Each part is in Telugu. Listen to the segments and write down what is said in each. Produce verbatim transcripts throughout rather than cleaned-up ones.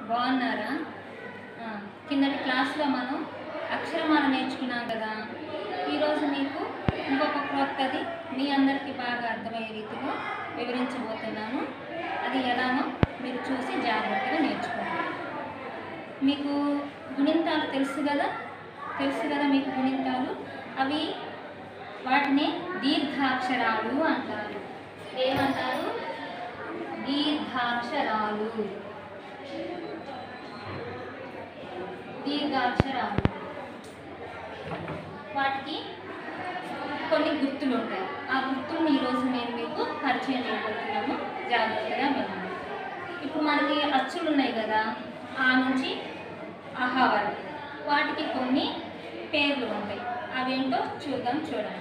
బాగున్నారా? కిందటి క్లాస్లో మనం అక్షరమాల నేర్చుకున్నాం కదా. ఈరోజు మీకు ఇంకొక క్రొత్తది మీ అందరికీ బాగా అర్థమయ్యే రీతిలో వివరించబోతున్నాను. అది ఎలానో మీరు చూసి జాగ్రత్తగా నేర్చుకోండి. మీకు గుణింతాలు తెలుసు కదా తెలుసు కదా మీకు గుణింతాలు. అవి వాటిని దీర్ఘాక్షరాలు అంటారు. ఏమంటారు? దీర్ఘాక్షరాలు. దీర్ఘాక్షరాలు వాటికి కొన్ని గుర్తులు ఉంటాయి. ఆ గుర్తులను ఈరోజు నేను మీకు పరిచయం చేయబోతున్నాను. జాగ్రత్తగా వినండి. ఇప్పుడు మనకి అచ్చులు ఉన్నాయి కదా, ఆ నుంచి ఆహా వరకు వాటికి కొన్ని పేర్లు ఉంటాయి. అవేంటో చూద్దాం. చూడండి.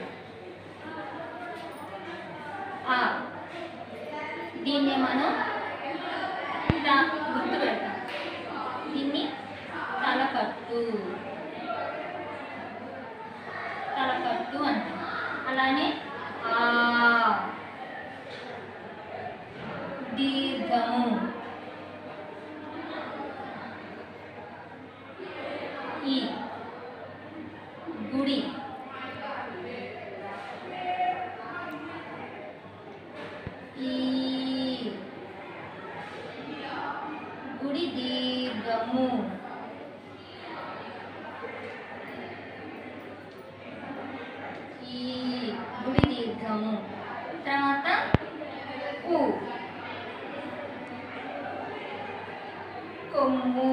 ఆ దీన్ని మనం ఇలా గుర్తు పెడతాం. దీన్ని తలకట్టు తలకట్టు అంటాం. అలానే ఆ దీర్ఘము, ఈ గుడి, ఈ గుడి దీర్ఘము, ఈ గుడి దీర్ఘము. తర్వాత కు కొమ్ము,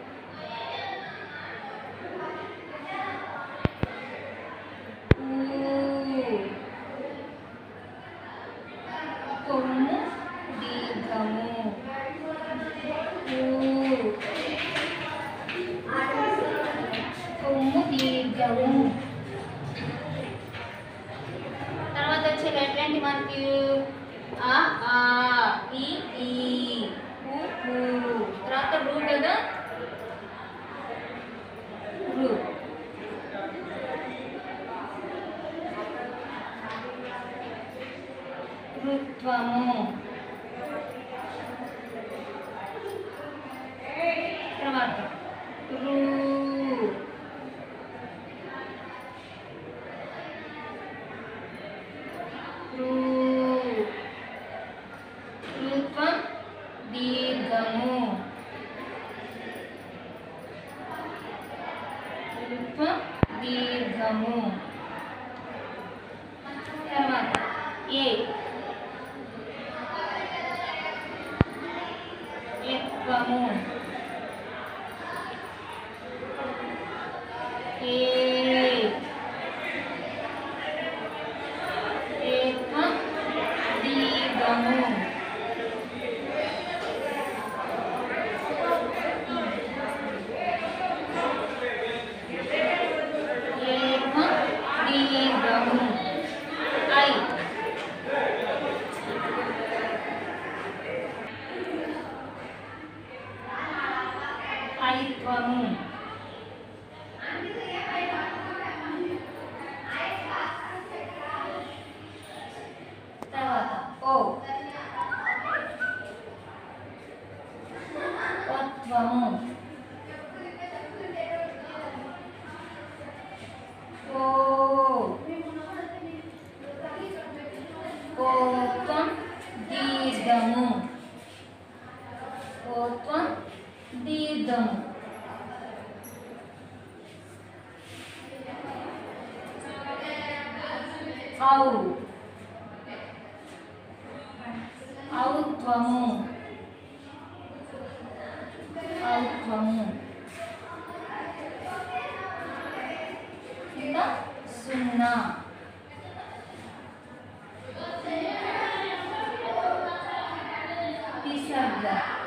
కొమ్ము దీర్ఘము, కొమ్ము దీర్ఘము. తర్వాత వచ్చే లెటర్ ఏంటి మనకి? ఆ ఆ ఈ ఈ ఊ ఊ. తర్వాత రు కదా, రు. ఋత్వము. తర్వాత రు రు ఋత్వం దీర్ఘము, ఋత్వం దీర్ఘము. తర్వాత ఏ ఎత్వము, ఏ ఏత్వం దీర్ఘము, ఏత్వం దీర్ఘము. ఐ ఐత్వము. తర్వాత ఓ ఓత్వము, ఓ ఓత్వం దీర్ఘము, ఓత్వం దీర్ఘము. ఔ ఔత్వము, ఔత్వము. ఇంకా సున్నా. విసర్గ.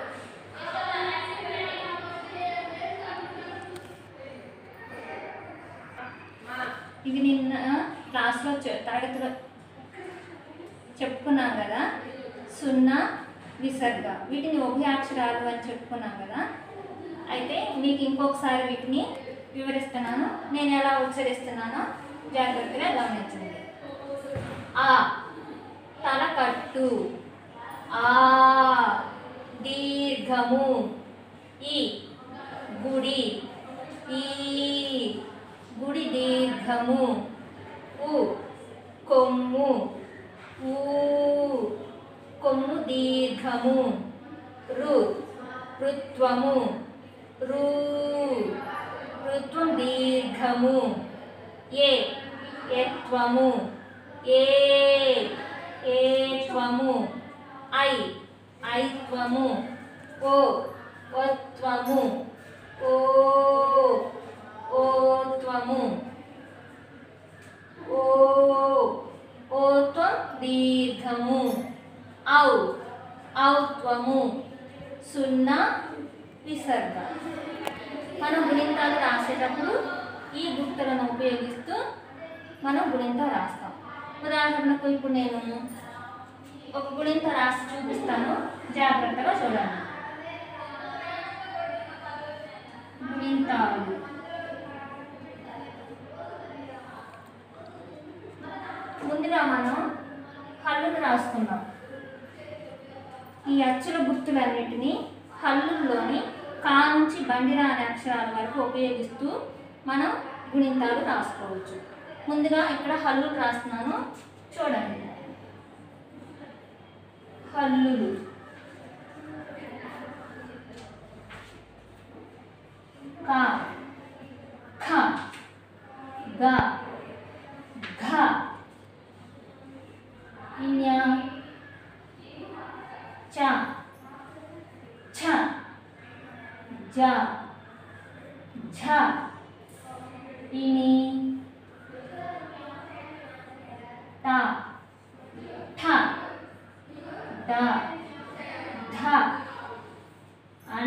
ఇది నిన్న క్లాస్లో తరగతిలో చెప్పుకున్నాం కదా. సున్నా, విసర్గ, వీటిని ఉభయాక్షరాలు అని చెప్పుకున్నాం కదా. అయితే మీకు ఇంకొకసారి వీటిని వివరిస్తున్నాను. నేను ఎలా ఉచ్చరిస్తున్నానో జాగ్రత్తగా గమనించండి. ఆ తలకట్టు, ఆ దీర్ఘము, ఈ గుడి ఈ గుడి దీర్ఘము ఉ కొమ్ము ఊ కొమ్ము దీర్ఘము రు ఋత్వము రు ఋత్వం దీర్ఘము ఏ ఏత్వము ఏ ఏత్వము ఐ ఐత్వము ఓ ఓత్వము ఓ ఓత్వము ఓ ఓత్వం దీర్ఘము ఔ ఔత్వము సున్నా విసర్గ. మనం గుణింతాలు రాసేటప్పుడు ఈ గుర్తులను ఉపయోగిస్తూ మనం గుణింతం రాస్తాం. ఉదాహరణకు ఇప్పుడు నేను ఒక గుణింత రాసి చూపిస్తాను, జాగ్రత్తగా చూడండి. గుణింతాలు ముందుగా మనం హల్లులు రాసుకుందాం. ఈ అచ్చుల గుర్తులన్నిటినీ హల్లుల్లోని కా నుంచి బండిరా అనే అక్షరాల వరకు ఉపయోగిస్తూ మనం గుణింతాలు రాసుకోవచ్చు. ముందుగా ఇక్కడ హల్లులు రాస్తున్నాను, చూడండి. హల్లులు కా ఖ గ ఘ ఞ చ ఛ జ ఝ ఇని ట ఠ డ ధ అణ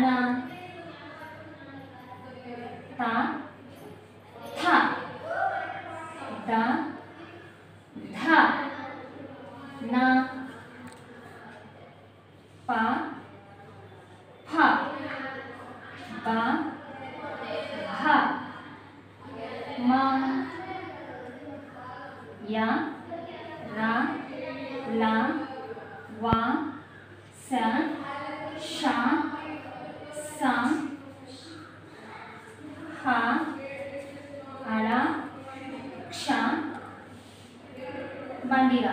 త థ ద ధ న ప ఫ బ భ మ య ర ల వ స ష స హ అళ క్ష బండిరా.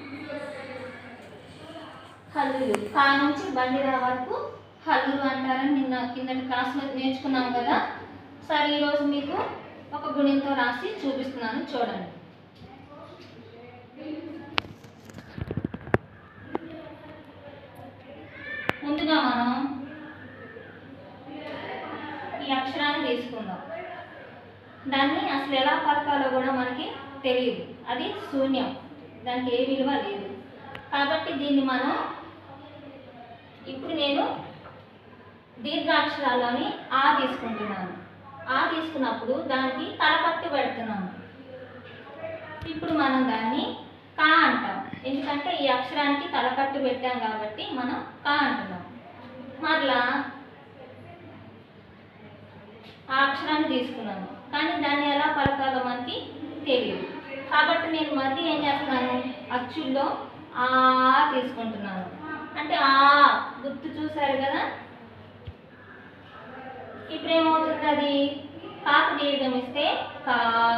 హల్లులు కా నుంచి బండిరా వరకు హల్లులు అంటారని నిన్న కిందటి క్లాస్లో నేర్చుకున్నాం కదా. సరే, ఈరోజు మీకు ఒక గుణింతో రాసి చూపిస్తున్నాను, చూడండి. ముందుగా మనం ఈ అక్షరాన్ని తీసుకుందాం. దాన్ని అసలు ఎలా పలకాలో కూడా మనకి తెలియదు, అది శూన్యం, దానికి ఏ విలువ లేదు. కాబట్టి దీన్ని మనం ఇప్పుడు నేను దీర్ఘాక్షరాలని ఆ తీసుకుంటున్నాను. ఆ తీసుకున్నప్పుడు దానికి తలపట్టు పెడుతున్నాను. ఇప్పుడు మనం దాన్ని కా అంటాం, ఎందుకంటే ఈ అక్షరానికి తలకట్టు పెట్టాం కాబట్టి మనం కా అంటున్నాం. మరలా ఆ అక్షరాన్ని తీసుకున్నాను, కానీ దాన్ని ఎలా పలకాలో మనకి తెలియదు. కాబట్టి నేను మళ్ళీ ఏం చేస్తున్నాను, అచ్చుల్లో ఆ తీసుకుంటున్నాను. అంటే ఆ గుర్తు చూసారు కదా. ఇప్పుడు ఏమవుతుంది, అది కాకు దీర్ఘం ఇస్తే కా.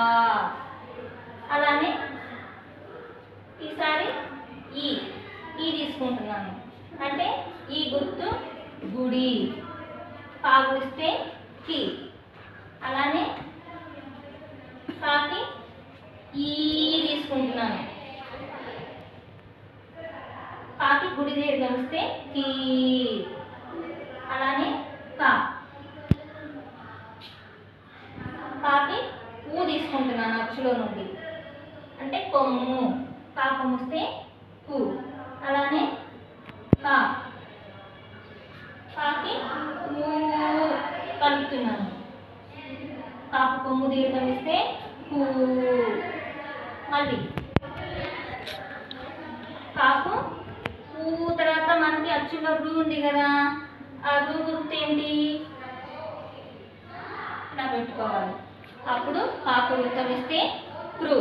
అలానే ఈసారి ఈ ఈ తీసుకుంటున్నాను, అంటే ఈ గుర్తు గుడి, కాకుడిస్తే కి. అలానే కాకి ఈ తీసుకుంటున్నాను, కాకి గుడి దీర్ఘం ఇస్తే కీ. అలానే కా కాకి ఊ తీసుకుంటున్నాను అచ్చులో నుండి, అంటే కొమ్ము, కా కొమ్ము వస్తే కు. అలానే కా కాకి ఊ కలుపుతున్నాను, కాకు కొమ్ము దీర్ఘం ఇస్తే కు. మళ్ళీ కాకు ఊ తర్వాత మనకి అచ్చులో రూ ఉంది కదా, ఆ రూ గుర్తు ఏంటి, ఇలా పెట్టుకోవాలి. అప్పుడు కాకు వృత్తం ఇస్తే క్రూ.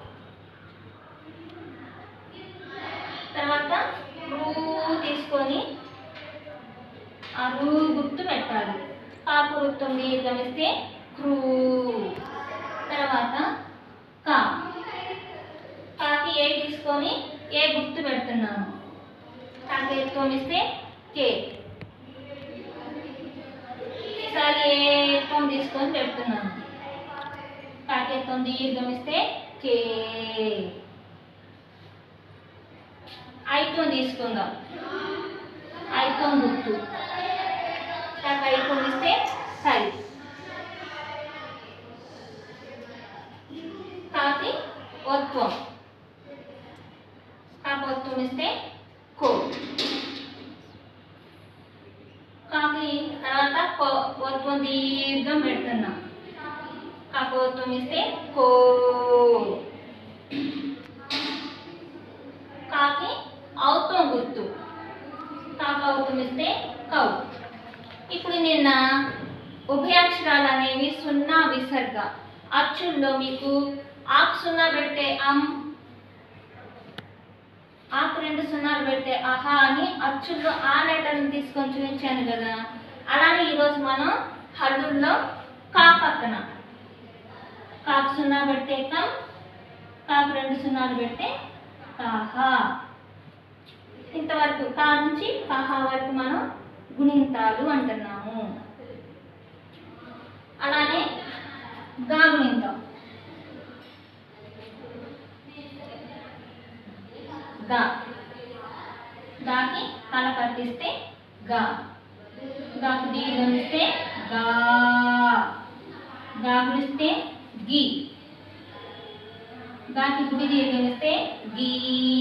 తర్వాత రూ తీసుకొని ఆ రూ గుర్తు పెట్టాలి. కాకు వృత్తం దీర్ఘమిస్తే క్రూ. తర్వాత కా, కాకి ఏ తీసుకొని ఏ గుర్తు పెడుతున్నాను. కాకి ఎత్తుకొని ఇస్తే కే. ఈసారి ఏ ఎత్తం తీసుకొని పెడుతున్నాను. కాకి ఎత్తం దీర్ఘమిస్తే కే. ఐతో తీసుకుందాం. ఐతో గుర్తు. కాకి ఐతో ఇస్తే కై. కాకి ఒత్వం. కాకి ఒత్వం ఇస్తే కో. కాకి తర్వాత ఒత్వం దీర్ఘం పెడుతున్నాం. కాకి ఒత్వం ఇస్తే కో. కాకి ఔత్వం గుర్తు. కాకి ఔత్వం ఇస్తే కౌ. ఇప్పుడు నిన్న ఉభయాక్షరాలు అనేవి సున్నా విసర్గ. అచ్చుల్లో మీకు ఆకు సున్నా పెడితే అం, ఆకు రెండు సున్నాలు పెడితే అహా అని అచ్చుల్లో ఆ లెటర్ని తీసుకొని చూపించాను కదా. అలానే ఈరోజు మనం హల్లుల్లో కా పక్కన కాకు సున్నా పెడితే కం, కాకు రెండు సున్నాలు పెడితే కాహా. ఇంతవరకు కా నుంచి కాహా వరకు మనం గుణింతాలు అంటున్నాము. అలానే గా గుణింతం. గా, గాకి తల కట్టిస్తే గా. గాకు దీర్ఘం ఇస్తే గా. గా గుడిస్తే గి. గాకి గుడి దీర్ఘం ఇస్తే గీ.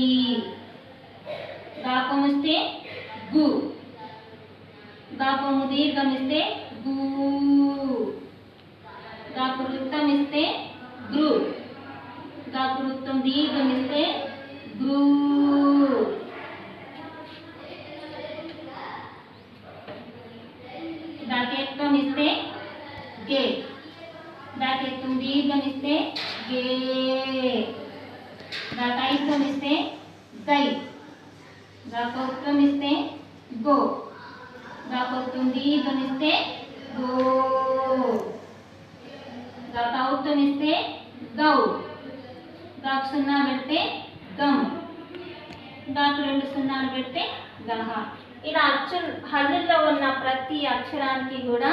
గాపము ఇస్తే గు. గాపము దీర్ఘం ఇస్తే గు. గాకు వృత్తం ఇస్తే గ్రు. గాకు వృత్తం దీర్ఘం ఇస్తే గ్రూ. గాకెత్తం ఇస్తే గే. గాకెత్తం దీర్ఘం ఇస్తే గే. గాకైత్వం ఇస్తే గై. గాకౌత్వం ఇస్తే గో. గాకౌత్వం దీర్ఘం ఇస్తే గో. గాకౌత్వం ఇస్తే గౌ. గాకు సున్నా పెడితే గమ్. గాకు రెండు సున్నాలు పెడితే గహ. ఇలా అచ్చు హల్లుల్లో ఉన్న ప్రతి అక్షరానికి కూడా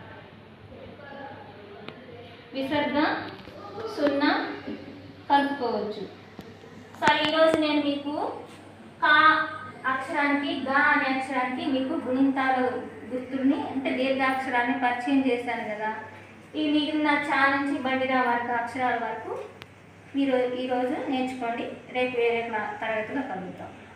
విసర్గ సున్నా కలుపుకోవచ్చు. సరే, ఈరోజు నేను మీకు కా అక్షరానికి గా అనే అక్షరానికి మీకు గుణింతాల గుర్తుల్ని అంటే దీర్ఘాక్షరాన్ని పరిచయం చేశాను కదా. ఈ మిగిలిన చా నుంచి బండిరా వరకు అక్షరాల వరకు మీరు ఈరోజు నేర్చుకోండి. రేపు వేరే తరగతిలో కలుగుతాం.